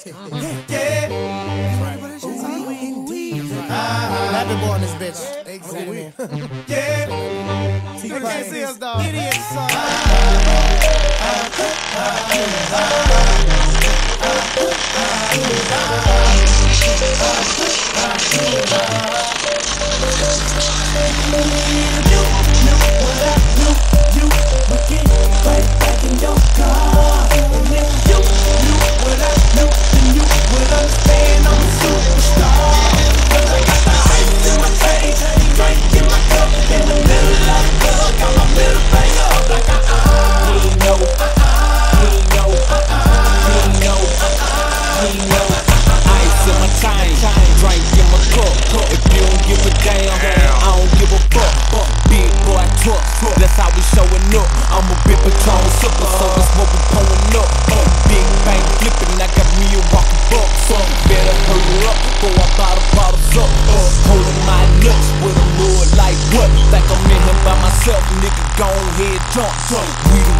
Yeah. Rapping boy on this bitch. Yeah. You can't see us, dog. Idiot, son. That's how we showing up. I'm a big Patron sipper, so that's what we pulling up. Big bang flipping, I got me a walking buck. So I better hurry up before I buy the bottles up. Holding my nuts with a mud like what? Think I'm in here by myself, nigga, go ahead, jump. We the